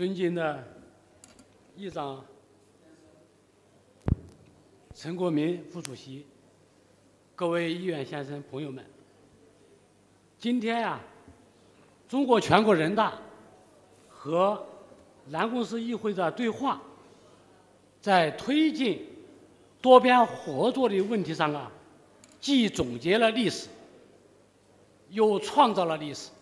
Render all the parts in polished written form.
尊敬的议长陈国民副主席，各位议员先生、朋友们，今天呀，中国全国人大和南公司议会的对话，在推进多边合作的问题上啊，既总结了历史，又创造了历史。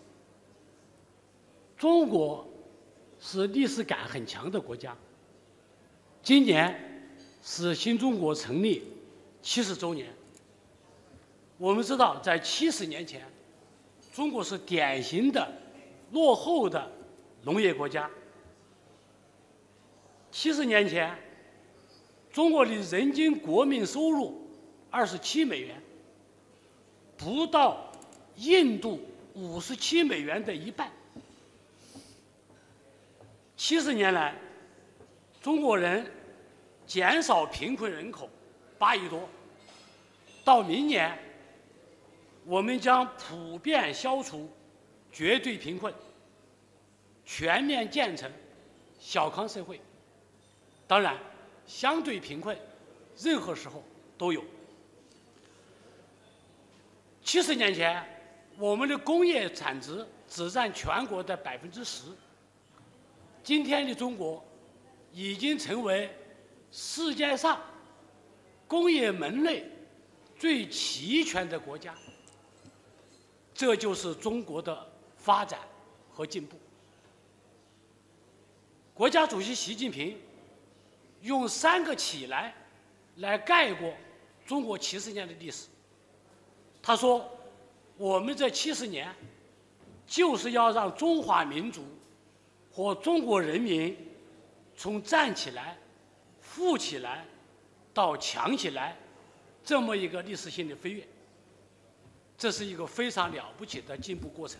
中国是历史感很强的国家。今年是新中国成立70周年。我们知道，在70年前，中国是典型的落后的农业国家。70年前，中国的人均国民收入27美元，不到印度57美元的一半。70年来，中国人减少贫困人口8亿多，到明年，我们将普遍消除绝对贫困，全面建成小康社会。当然，相对贫困，任何时候都有。70年前，我们的工业产值只占全国的10%。今天的中国已经成为世界上工业门类最齐全的国家，这就是中国的发展和进步。国家主席习近平用3个起来概括中国70年的历史。他说，我们这70年就是要让中华民族和中国人民从站起来、富起来到强起来，这么一个历史性的飞跃，这是一个非常了不起的进步过程。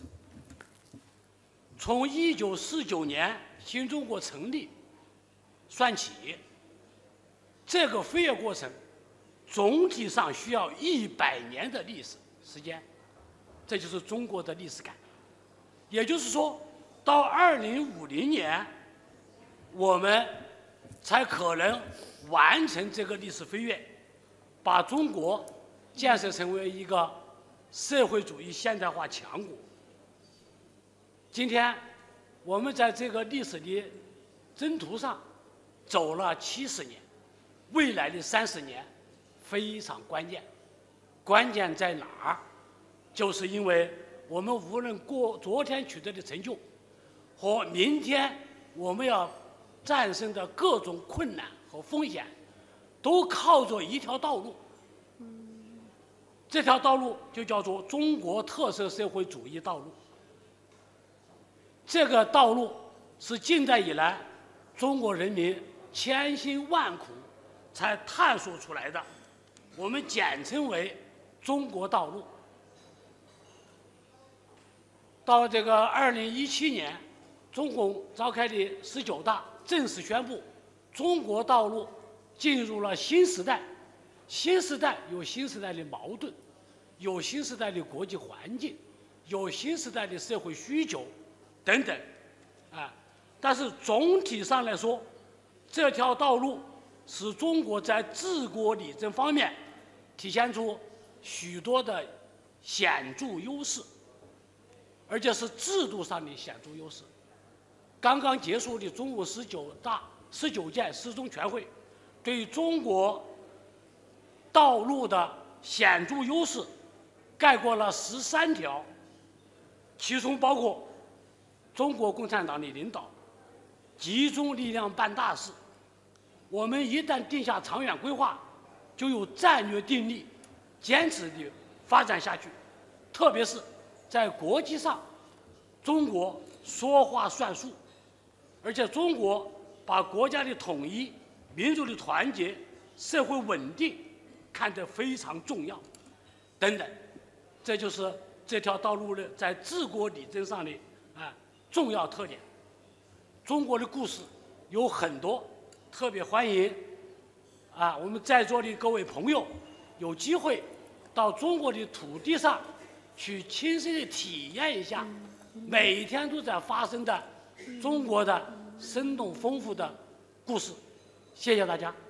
从1949年新中国成立算起，这个飞跃过程总体上需要100年的历史时间，这就是中国的历史感。也就是说，到2050年，我们才可能完成这个历史飞跃，把中国建设成为一个社会主义现代化强国。今天，我们在这个历史的征途上走了70年，未来的30年非常关键。关键在哪儿？就是因为我们无论昨天取得的成就，和明天我们要战胜的各种困难和风险，都靠着一条道路。这条道路就叫做中国特色社会主义道路。这个道路是近代以来中国人民千辛万苦才探索出来的，我们简称为中国道路。到这个2017年，中共召开的19大正式宣布，中国道路进入了新时代。新时代有新时代的矛盾，有新时代的国际环境，有新时代的社会需求等等，但是总体上来说，这条道路使中国在治国理政方面体现出许多的显著优势，而且是制度上的显著优势。刚刚结束的中共19届十中全会，对中国道路的显著优势概括了13条，其中包括中国共产党的领导，集中力量办大事。我们一旦定下长远规划，就有战略定力，坚持地发展下去。特别是在国际上，中国说话算数，而且中国把国家的统一、民族的团结、社会稳定看得非常重要，等等。这就是这条道路的在治国理政上的重要特点。中国的故事有很多，特别欢迎我们在座的各位朋友有机会到中国的土地上去亲身的体验一下每天都在发生的中国的生动丰富的故事。谢谢大家。